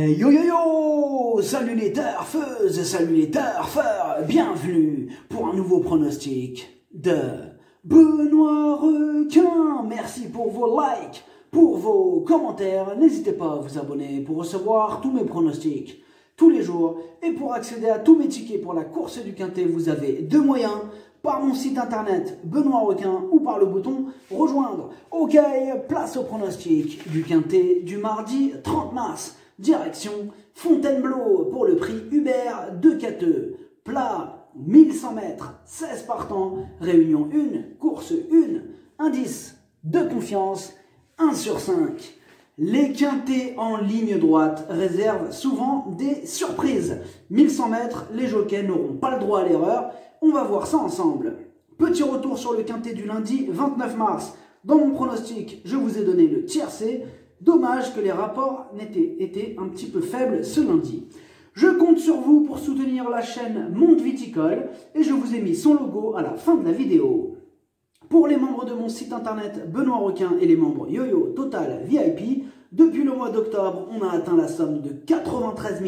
Yo yo yo! Salut les turfeuses, salut les turfeurs, bienvenue pour un nouveau pronostic de Benoît Requin. Merci pour vos likes, pour vos commentaires. N'hésitez pas à vous abonner pour recevoir tous mes pronostics tous les jours. Et pour accéder à tous mes tickets pour la course du Quintet, vous avez deux moyens. Par mon site internet Benoît Requin ou par le bouton rejoindre. Ok, place au pronostic du Quintet du mardi 30 mars. Direction Fontainebleau pour le prix Hubert de Cateux. Plat 1100 mètres, 16 partants, réunion 1, course 1, indice de confiance 1 sur 5. Les quintés en ligne droite réservent souvent des surprises. 1100 mètres, les jockeys n'auront pas le droit à l'erreur. On va voir ça ensemble. Petit retour sur le quintet du lundi 29 mars. Dans mon pronostic, je vous ai donné le tiercé. Dommage que les rapports étaient un petit peu faibles ce lundi. Je compte sur vous pour soutenir la chaîne Monde Viticole et je vous ai mis son logo à la fin de la vidéo. Pour les membres de mon site internet Benoît Requin et les membres YoYo Total VIP, depuis le mois d'octobre, on a atteint la somme de 93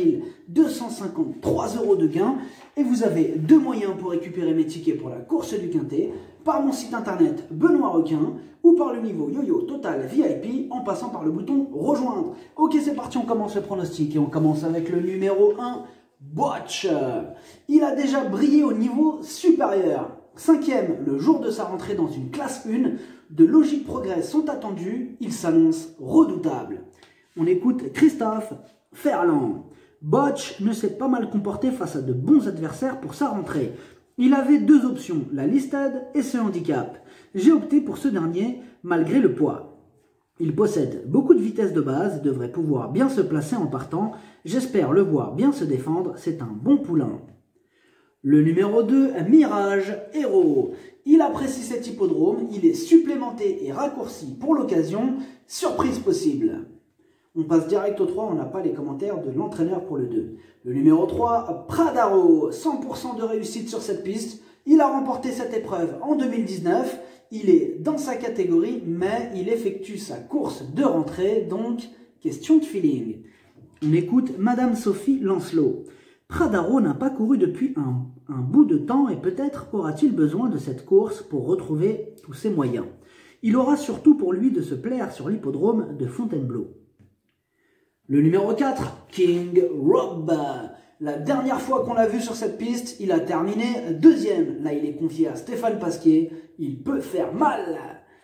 253 € de gains et vous avez deux moyens pour récupérer mes tickets pour la course du Quintet, par mon site internet Benoît Requin ou par le niveau YoYo Total VIP en passant par le bouton rejoindre. Ok, c'est parti, on commence le pronostic et on commence avec le numéro 1, Botch. Il a déjà brillé au niveau supérieur. 5e, le jour de sa rentrée dans une classe 1, de logiques progrès sont attendus, il s'annonce redoutable. On écoute Christophe Ferland. Botch ne s'est pas mal comporté face à de bons adversaires pour sa rentrée. Il avait deux options, la listed et ce handicap. J'ai opté pour ce dernier, malgré le poids. Il possède beaucoup de vitesse de base, devrait pouvoir bien se placer en partant. J'espère le voir bien se défendre, c'est un bon poulain. Le numéro 2, Mirage Hero. Il apprécie cet hippodrome, il est supplémenté et raccourci pour l'occasion, surprise possible. On passe direct au 3, on n'a pas les commentaires de l'entraîneur pour le 2. Le numéro 3, Pradaro, 100% de réussite sur cette piste. Il a remporté cette épreuve en 2019, il est dans sa catégorie, mais il effectue sa course de rentrée, donc question de feeling. On écoute Madame Sophie Lancelot. Pradaro n'a pas couru depuis un bout de temps et peut-être aura-t-il besoin de cette course pour retrouver tous ses moyens. Il aura surtout pour lui de se plaire sur l'hippodrome de Fontainebleau. Le numéro 4, King Rob. La dernière fois qu'on l'a vu sur cette piste, il a terminé deuxième. Là, il est confié à Stéphane Pasquier. Il peut faire mal.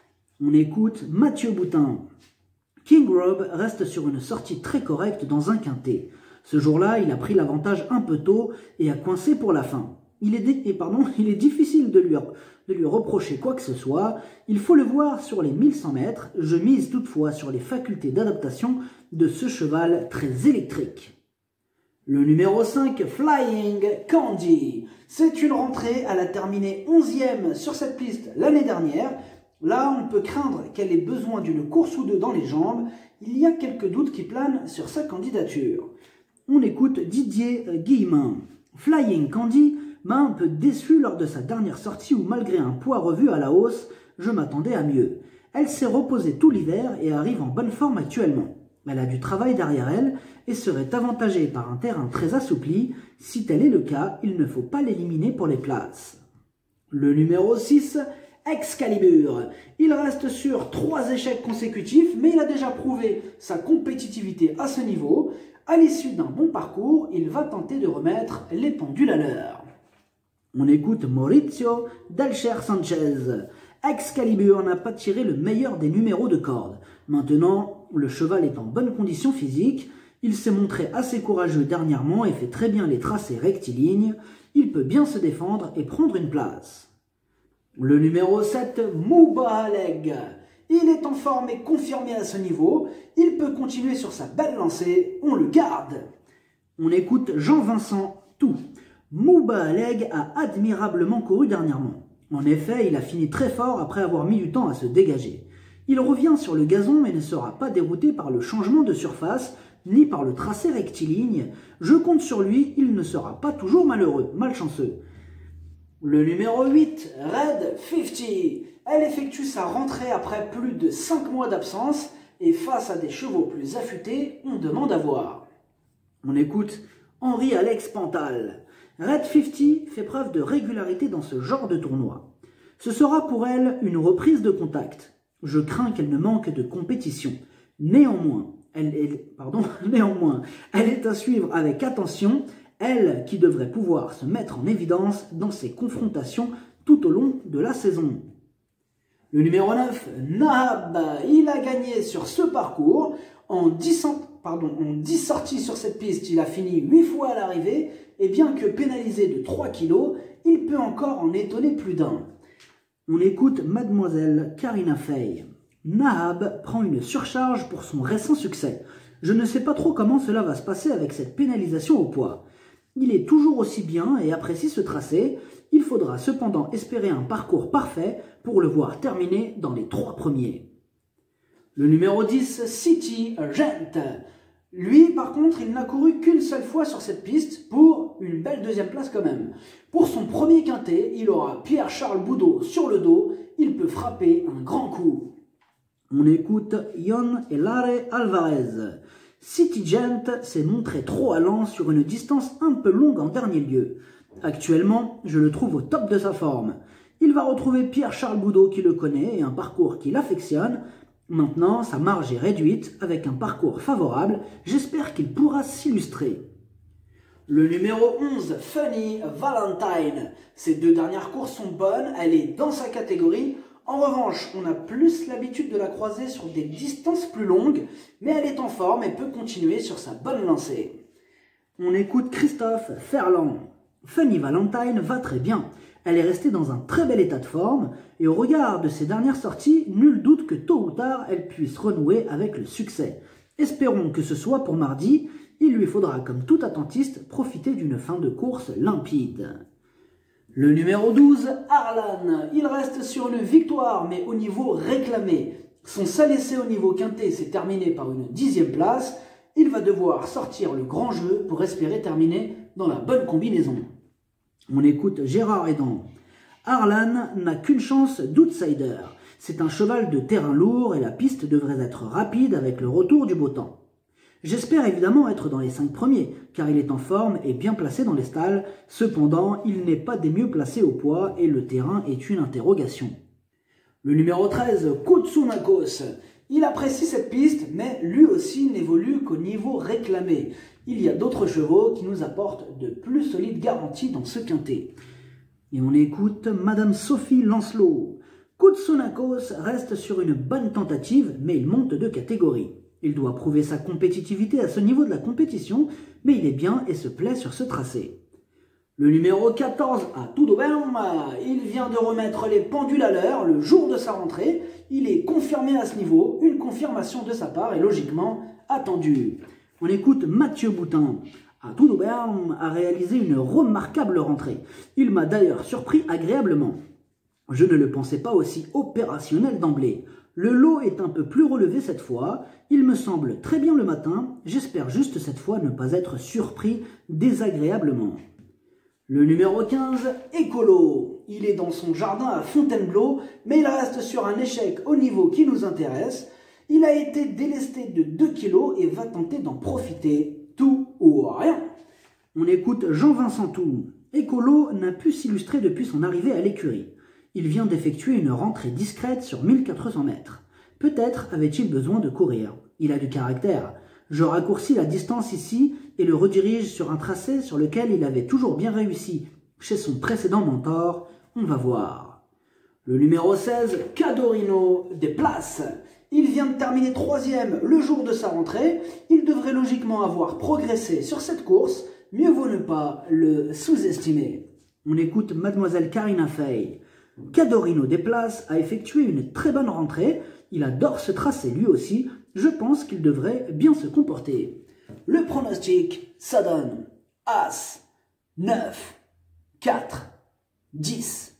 On écoute Mathieu Boutin. King Rob reste sur une sortie très correcte dans un quintet. Ce jour-là, il a pris l'avantage un peu tôt et a coincé pour la fin. Il est difficile de lui reprocher quoi que ce soit. Il faut le voir sur les 1100 mètres. Je mise toutefois sur les facultés d'adaptation de ce cheval très électrique. Le numéro 5, Flying Candy. C'est une rentrée, elle a terminé 11e sur cette piste l'année dernière. Là, on peut craindre qu'elle ait besoin d'une course ou deux dans les jambes. Il y a quelques doutes qui planent sur sa candidature. On écoute Didier Guillemin. Flying Candy m'a un peu déçu lors de sa dernière sortie où malgré un poids revu à la hausse, je m'attendais à mieux. Elle s'est reposée tout l'hiver et arrive en bonne forme actuellement. Elle a du travail derrière elle et serait avantagée par un terrain très assoupli. Si tel est le cas, il ne faut pas l'éliminer pour les places. Le numéro 6, Excalibur. Il reste sur 3 échecs consécutifs, mais il a déjà prouvé sa compétitivité à ce niveau. À l'issue d'un bon parcours, il va tenter de remettre les pendules à l'heure. On écoute Maurizio Delcher Sanchez. Excalibur n'a pas tiré le meilleur des numéros de corde. Maintenant, le cheval est en bonne condition physique. Il s'est montré assez courageux dernièrement et fait très bien les tracés rectilignes. Il peut bien se défendre et prendre une place. Le numéro 7, Moubahaleg. Il est en forme et confirmé à ce niveau. Il peut continuer sur sa belle lancée. On le garde. On écoute Jean-Vincent Tout. Moubahaleg a admirablement couru dernièrement. En effet, il a fini très fort après avoir mis du temps à se dégager. Il revient sur le gazon et ne sera pas dérouté par le changement de surface ni par le tracé rectiligne. Je compte sur lui, il ne sera pas toujours malchanceux. Le numéro 8, Red 50. Elle effectue sa rentrée après plus de 5 mois d'absence et face à des chevaux plus affûtés, on demande à voir. On écoute Henri-Alex Pantal. Red 50 fait preuve de régularité dans ce genre de tournoi. Ce sera pour elle une reprise de contact. Je crains qu'elle ne manque de compétition. Néanmoins, elle est à suivre avec attention, elle qui devrait pouvoir se mettre en évidence dans ses confrontations tout au long de la saison. Le numéro 9, Nahab, il a gagné sur ce parcours. En 10 sorties sur cette piste, il a fini 8 fois à l'arrivée et bien que pénalisé de 3 kg, il peut encore en étonner plus d'un. On écoute Mademoiselle Karina Fey. Nahab prend une surcharge pour son récent succès. Je ne sais pas trop comment cela va se passer avec cette pénalisation au poids. Il est toujours aussi bien et apprécie ce tracé. Il faudra cependant espérer un parcours parfait pour le voir terminer dans les 3 premiers. Le numéro 10, City Gent. Lui, par contre, il n'a couru qu'une seule fois sur cette piste pour une belle deuxième place quand même. Pour son premier quintet, il aura Pierre-Charles Boudot sur le dos. Il peut frapper un grand coup. On écoute Yon Elare Alvarez. City Gent s'est montré trop allant sur une distance un peu longue en dernier lieu. Actuellement, je le trouve au top de sa forme. Il va retrouver Pierre-Charles Boudot qui le connaît et un parcours qu'il affectionne. Maintenant, sa marge est réduite avec un parcours favorable. J'espère qu'il pourra s'illustrer. Le numéro 11, Funny Valentine. Ses 2 dernières courses sont bonnes, elle est dans sa catégorie. En revanche, on a plus l'habitude de la croiser sur des distances plus longues, mais elle est en forme et peut continuer sur sa bonne lancée. On écoute Christophe Ferland. Funny Valentine va très bien. Elle est restée dans un très bel état de forme et au regard de ses dernières sorties, nul doute que tôt ou tard, elle puisse renouer avec le succès. Espérons que ce soit pour mardi. Il lui faudra, comme tout attentiste, profiter d'une fin de course limpide. Le numéro 12, Arlan, il reste sur une victoire, mais au niveau réclamé. Son seul essai au niveau quintet s'est terminé par une 10e place. Il va devoir sortir le grand jeu pour espérer terminer dans la bonne combinaison. On écoute Gérard Edan. Arlan n'a qu'une chance d'outsider. C'est un cheval de terrain lourd et la piste devrait être rapide avec le retour du beau temps. J'espère évidemment être dans les 5 premiers, car il est en forme et bien placé dans les stalles. Cependant, il n'est pas des mieux placés au poids et le terrain est une interrogation. Le numéro 13, Koutsounakos. Il apprécie cette piste, mais lui aussi n'évolue qu'au niveau réclamé. Il y a d'autres chevaux qui nous apportent de plus solides garanties dans ce quintet. Et on écoute Madame Sophie Lancelot. Koutsounakos reste sur une bonne tentative, mais il monte de catégorie. Il doit prouver sa compétitivité à ce niveau de la compétition, mais il est bien et se plaît sur ce tracé. Le numéro 14 à Tudobem, il vient de remettre les pendules à l'heure le jour de sa rentrée. Il est confirmé à ce niveau, une confirmation de sa part est logiquement attendue. On écoute Mathieu Boutin. À Tudobem a réalisé une remarquable rentrée. Il m'a d'ailleurs surpris agréablement. Je ne le pensais pas aussi opérationnel d'emblée. Le lot est un peu plus relevé cette fois, il me semble très bien le matin, j'espère juste cette fois ne pas être surpris désagréablement. Le numéro 15, Écolo. Il est dans son jardin à Fontainebleau, mais il reste sur un échec au niveau qui nous intéresse. Il a été délesté de 2 kg et va tenter d'en profiter, tout ou rien. On écoute Jean-Vincent Tout. Écolo n'a pu s'illustrer depuis son arrivée à l'écurie. Il vient d'effectuer une rentrée discrète sur 1400 mètres. Peut-être avait-il besoin de courir. Il a du caractère. Je raccourcis la distance ici et le redirige sur un tracé sur lequel il avait toujours bien réussi. Chez son précédent mentor, on va voir. Le numéro 16, Cadorino des Places. Il vient de terminer 3e le jour de sa rentrée. Il devrait logiquement avoir progressé sur cette course. Mieux vaut ne pas le sous-estimer. On écoute Mademoiselle Karina Fey. Cadorino des Places a effectué une très bonne rentrée. Il adore ce tracé lui aussi. Je pense qu'il devrait bien se comporter. Le pronostic, ça donne As, 9, 4, 10,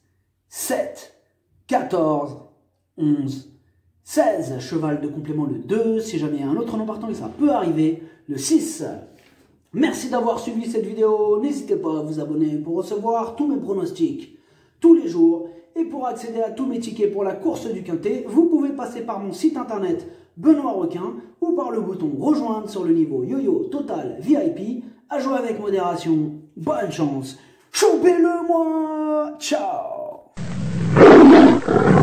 7, 14, 11, 16. Cheval de complément le 2. Si jamais il y a un autre nom partant, ça peut arriver. Le 6. Merci d'avoir suivi cette vidéo. N'hésitez pas à vous abonner pour recevoir tous mes pronostics tous les jours. Et pour accéder à tous mes tickets pour la course du Quintet, vous pouvez passer par mon site internet Benoît Requin ou par le bouton rejoindre sur le niveau Yo-Yo Total VIP. À jouer avec modération. Bonne chance. Chopez-le moi. Ciao.